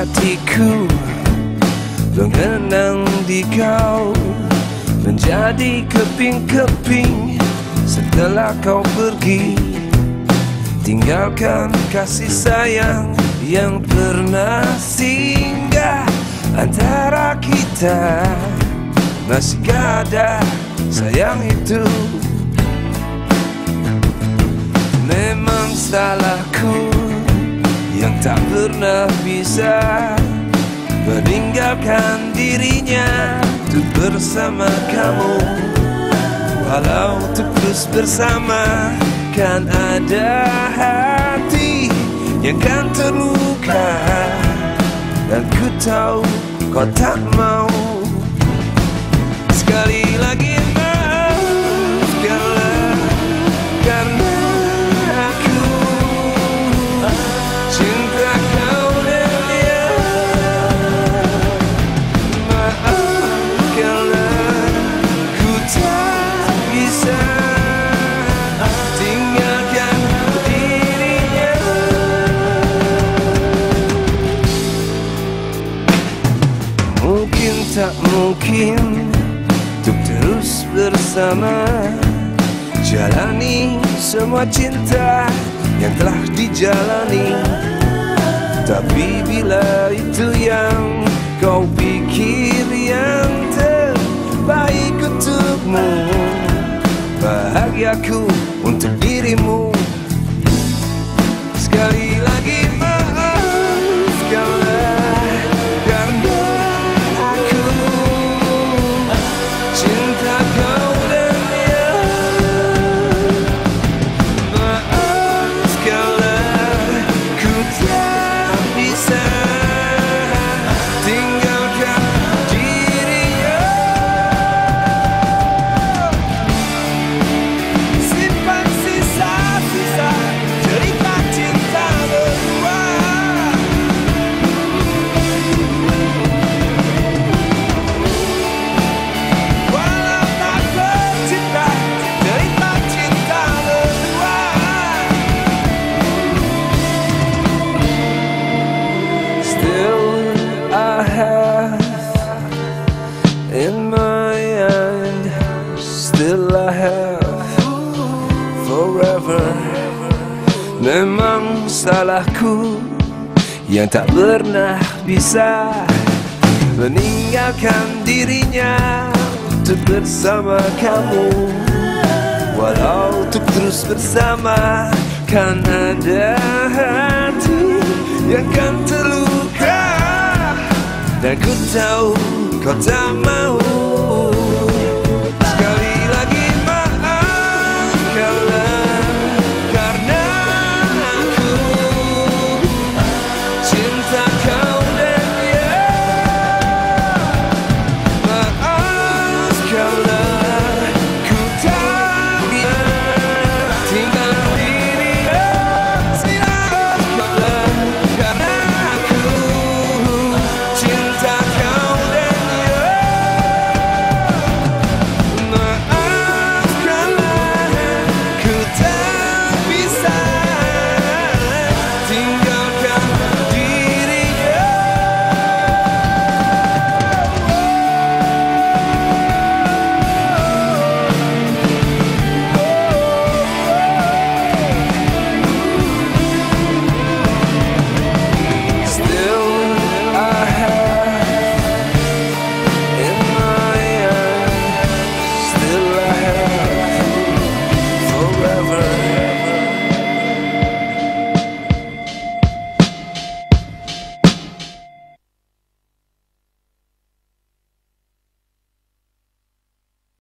hatiku mengenang di kau, menjadi keping-keping setelah kau pergi, tinggalkan kasih sayang yang pernah singgah antara kita. Masih gak ada sayang itu. Memang salahku yang tak pernah bisa meninggalkan dirinya untuk bersama kamu. Walau untuk terus bersama, kan ada hati yang kan terluka, dan ku tahu kau tak mau. Sekali lagi maafkanlah, karena aku cinta kau dan dia. Maafkanlah, ku tak bisa tinggalkan dirinya. Mungkin tak mungkin untuk terus bersama, jalani semua cinta yang telah dijalani. Tapi bila itu yang kau pikir yang terbaik untukmu, bahagiaku untuk dirimu. Sekali lagi maafkanlah, karena aku cinta kau dan dia. Maafkanlah, ku tak bisa tinggalkan dirinya. Simpan sisa-sisa cerita cinta berdua. Walau tak tercipta cerita cinta berdua. Still I have in my mind, still I have forever. Memang salahku yang tak pernah bisa meninggalkan dirinya untuk bersama kamu. Walau untuk terus bersama, kan ada hati yang kan terluka, dan ku tahu kau tak mau. Sekali lagi maafkanlah, karena aku cinta kau dan dia. Maafkanlah, ku tak bisa tinggal dirinya. Maafkanlah, karena aku cinta kau dan dia. Maafkanlah, ku tak bisa tinggalkan dirinya. Still I have in my eyes, still I have forever.